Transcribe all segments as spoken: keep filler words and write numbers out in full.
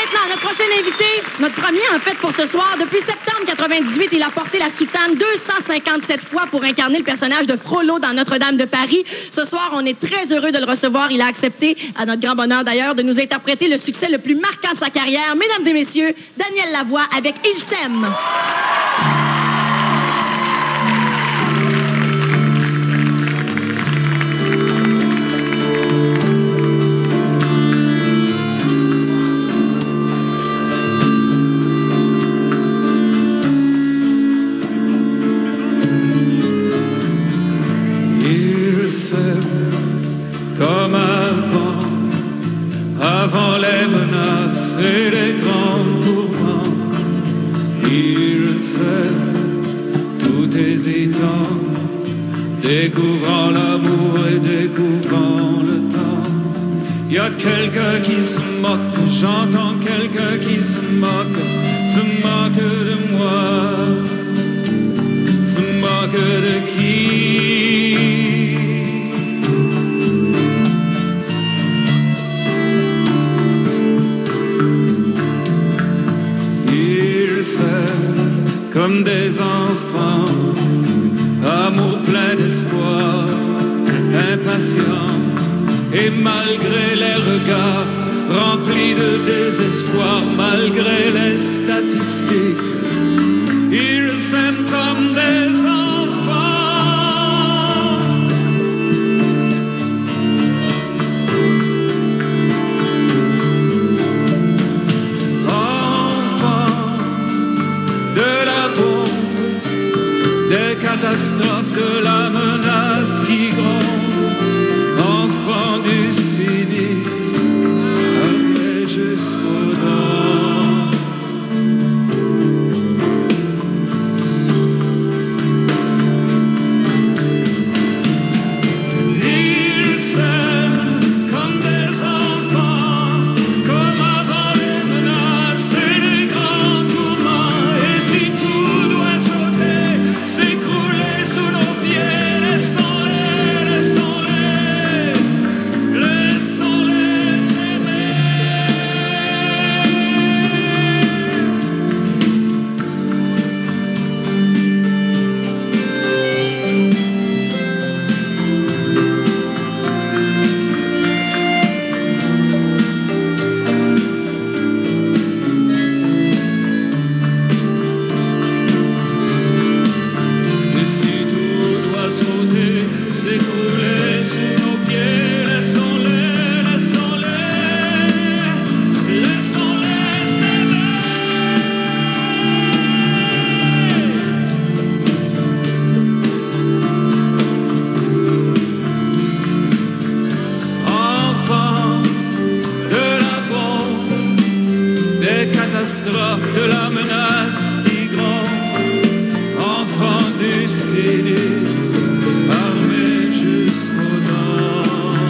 maintenant, notre prochain invité, notre premier en fait pour ce soir. Depuis septembre quatre-vingt-dix-huit, il a porté la soutane deux cent cinquante-sept fois pour incarner le personnage de Frollo dans Notre-Dame de Paris. Ce soir, on est très heureux de le recevoir. Il a accepté, à notre grand bonheur d'ailleurs, de nous interpréter le succès le plus marquant de sa carrière. Mesdames et messieurs, Daniel Lavoie avec Il t'aime. Comme avant, avant les menaces et les grands tourments, il sait, tout hésitant, découvrant l'amour et découvrant le temps. Il y a quelqu'un qui se moque, j'entends quelqu'un qui se moque, se moque de moi, se moque de qui? Comme des enfants, amour plein d'espoir, impatient, et malgré les regards remplis de désespoir, malgré les statistiques, ils s'aiment comme des enfants. Enfants de la des catastrophes, de la menace qui gronde, enfants du cynisme, armés jusqu'aux dents. Ils s'aiment comme des enfants, comme avant les menaces et les grands tourments. Et si tout doit sauter, s'écrouler sous nos pieds, laissons-les, laissons-les, laissons-les aimer. Et si tout doit sauter, s'écrouler sous nos pieds, laissons-les, laissons-les, laissons-les s'aimer. Enfants de la bombe, des catastrophes, de la menace qui gronde, enfants du cynisme, armés jusqu'aux dents.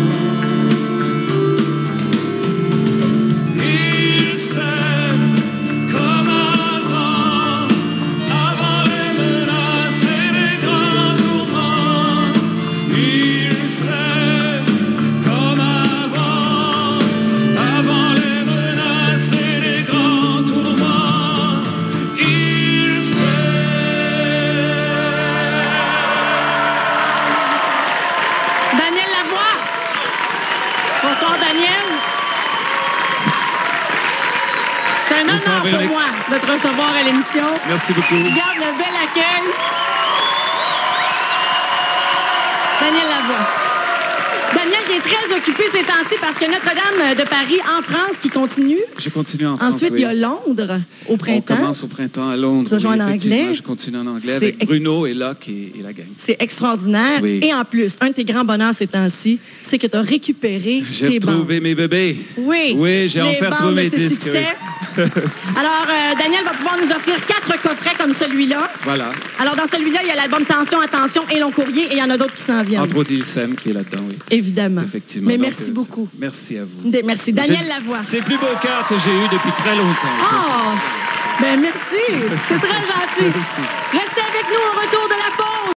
Ils s'aiment comme avant, avant les menaces et les grands tourments. Ils s'aiment comme avant, avant les menaces et les grands tourments. Ils s'aiment. Daniel Lavoie. Bonsoir, Daniel. C'est un Bonsoir, honneur pour Véronique. moi de te recevoir à l'émission. Merci beaucoup. Regarde le bel accueil. Daniel Lavoie. Daniel qui est très occupé ces temps-ci parce que Notre-Dame de Paris en France qui continue. Je continue en France. Ensuite, oui. il y a Londres au On printemps. commence au printemps à Londres. Tu vas jouer oui, en effectivement, anglais. Je continue en anglais C'est avec ex- Bruno et Locke et, et la gang. C'est extraordinaire. Oui. Et en plus, un de tes grands bonheurs ces temps-ci, c'est que tu as récupéré J'ai tes bandes. retrouvé mes bébés. Oui. Oui, j'ai Les enfin bandes retrouvé mes de tes disques. succès. oui. Alors, euh, Daniel va pouvoir nous offrir quatre coffrets comme celui-là. Voilà. Alors, dans celui-là, il y a l'album Tension, Attention et Long Courrier, et il y en a d'autres qui s'en viennent. Entre autres, il Sam qui est là-dedans, oui. Évidemment. Effectivement. Mais Donc, merci euh, beaucoup. Merci à vous. D- Merci. Daniel J'ai- Lavoie. C'est le plus beau cœur que j'ai eu depuis très longtemps. je pense. Oh! Ben merci. C'est très gentil. Merci. Restez avec nous au retour de la pause.